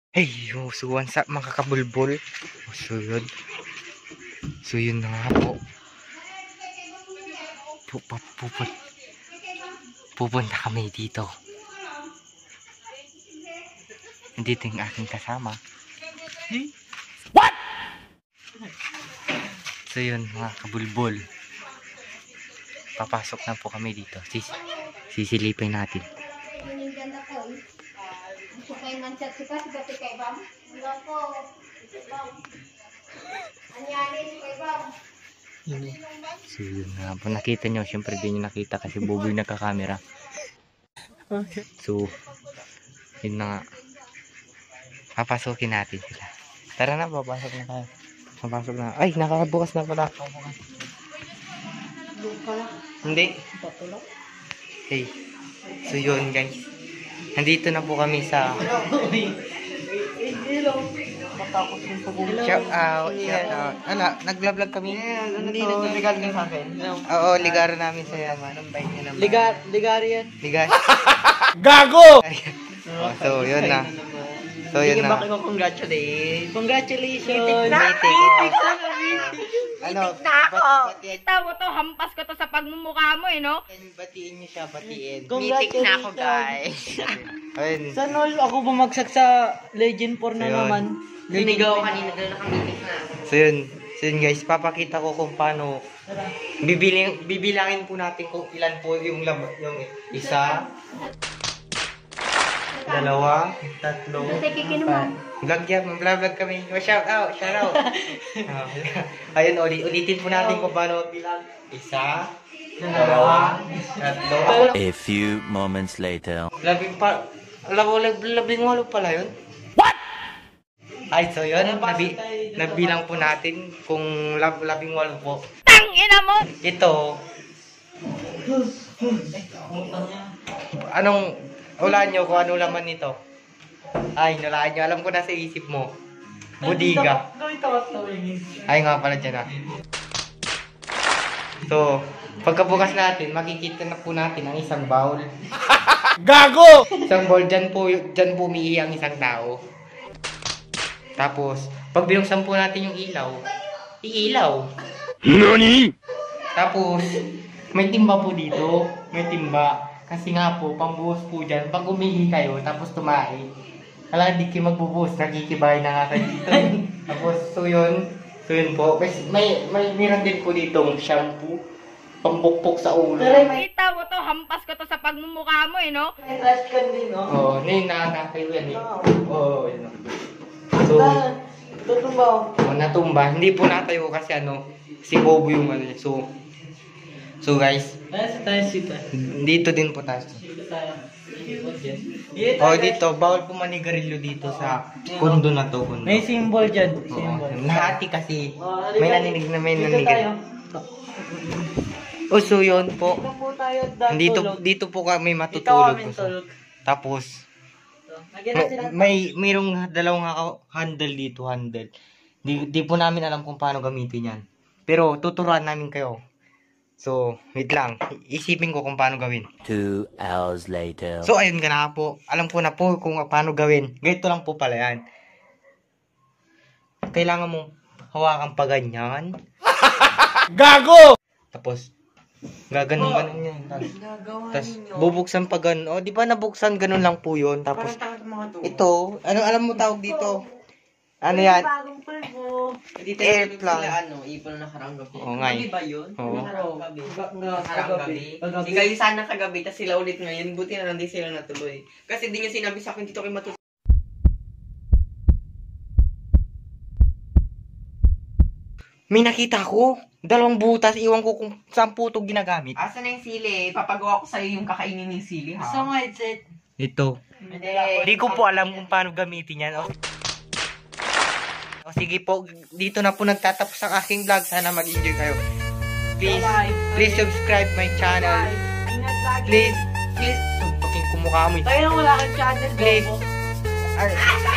Hey, suwan sa mga kabulbol. So yun na nga po. Pupunta kami dito. Nandito yung aking kasama. What? So yun mga kabulbol. Papasok na po kami dito. Sisilipin natin. So yun na po, nakita nyo, syempre din nyo nakita kasi buboy nagka-camera. So yun na nga, papasukin natin sila. Tara na, papasok na tayo. Papasok na. Ay, nakabukas na pala. Hindi. Hey, so yun guys, nandito na po kami sa shout out. Nag-vlog kami. Hindi nag-ligar niya sa akin. Oo, ligaro namin sa yaman. Ligar yan. Ligar. Gago! So yun na. So yun na. Bakit ko congratulate? Congratulations! Meeting. Ano? Na ako. Tama to, hampas ko to sa pagmumukha mo no? Batiin niyo siya, batiin. Meeting na ako, guys. Ayun. Sana all ako bumagsak sa Legend 4 na Ayun. naman. Linigaw kanina doon naka-meeting na. So yun guys, papakita ko kung paano bibilangin po natin kung ilan po yung isa, dalawa, tatlo, vlog kami. Shout out. Ayun, ulitin po natin kung paano bilang. Isa, dalawa, tatlo. A few moments later. Labing walo pala yun. Ay, so yun, nabilang po natin kung 18 po. Tangina mo! Ito, hulaan nyo kung anong laman nito. Ay, nalaan nyo, alam ko na sa isip mo. Budiga. Ay nga pala dyan ah. So, pagkabukas natin, makikita na po natin ang isang bowl. Gago! Isang bowl, dyan po umiihi ang isang tao. Tapos, pag binuksan po natin yung iilaw. NANI? Tapos, may timba po dito. May timba. Kasi nga po, pambuhos po dyan. Pag umihi kayo, tapos tumae, wala, di kayo magbubuhos. Nakikibahay na nga kayo dito. Tapos, so yun po. Mayroon din po ditong shampoo. Pambukpok sa ulo. Kita mo to, hampas ko to sa pagmumukha mo no? May trash can din, no? Oo, nakakayo yan eh. Oo, yun. So, tutumba. natumba. Hindi po natayo kasi si Bobo yung ano. So guys, dito din po tayo. Dito, bawal po manigarilyo dito sa kundo na to. May symbol dyan. Nahati kasi. May nanigarilyo. So yun po. Dito po kami matutulog. Tapos, mayroong dalawang handle dito, Di po namin alam kung paano gamitin yan. Pero tuturuan namin kayo. So, wait lang. Isipin ko kung paano gawin. 2 hours later. So, ayun ka na po. Alam ko na po kung paano gawin. Ganito lang po pala yan. Kailangan mong hawakan pa ganyan. Gago! Tapos, gaganon yan. Tapos, bubuksan pa ganon. Di ba nabuksan ganon lang po yun. Tapos, ito, alam mo tawag dito? Ano yan? Bagong pulbo. Air plug. Ipon na karanggabi. Oo nga. ba yun? Oo. Karanggabi. Hindi kayo sana kagabi, tas sila ulit ngayon. Buti na lang di sila natuloy. Kasi di nyo sinabi sa akin dito kayo matutulog. May nakita ko. 2 butas. Iwan ko kung saan po ito ginagamit. Asa na yung sili? Papagawa ko sa'yo yung kakainin ng sili, ha? So, headset. Ito. Hindi ko po alam kung paano gamitin yan. Sige po, dito na po nagtatapos ang aking vlog. Sana mag-enjoy kayo. Please subscribe my channel. Please, paking kumukha mo. Kaya lang wala kang channel, Please, Bobo.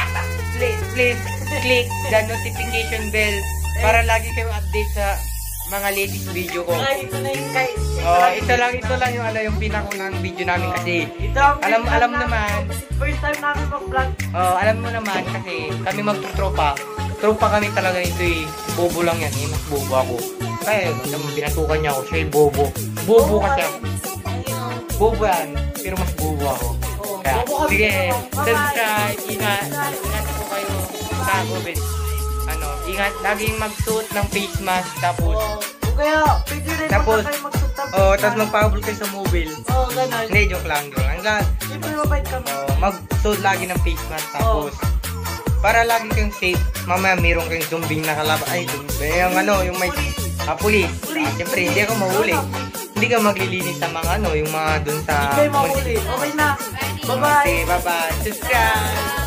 please click the notification bell para lagi kayo update sa mga latest video ko. Ay, ito na yung kay... Oh, ito lang yung yung pinakunang video namin kasi Ito ang alam first time naman. First time namin mag-vlog. Oh, alam mo naman kasi kami magtutropa. Tropa kami talaga nito eh. Bobo lang yan eh, mas bobo ako. Kaya binatukan niya ako, siya yung bobo. Bobo kasi ako. Bobo yan, pero mas bobo ako. Kaya, bobo kami. sige, Bye-bye. subscribe, ingat po kayo sa COVID. Ingat, laging magsuot ng face mask, tapos, O kaya, pwede rin Tapos, kayo magsutab. tapos magpahabol kayo sa mobile. Oo, ganun. Hindi, joke lang. Hanggang, Siyempre mabait kami. magsuot lagi ng face mask, tapos, para lagi kang safe, mamaya mayroon kang zumbing na kalaban. Ay, zumbing, yung may, pulis. Siyempre, hindi ako mahuli. Hindi ka maglilinis sa mga yung mga dun sa... Hindi kayo mahuli. Okay na. Bye-bye. Okay, bye-bye. Subscribe!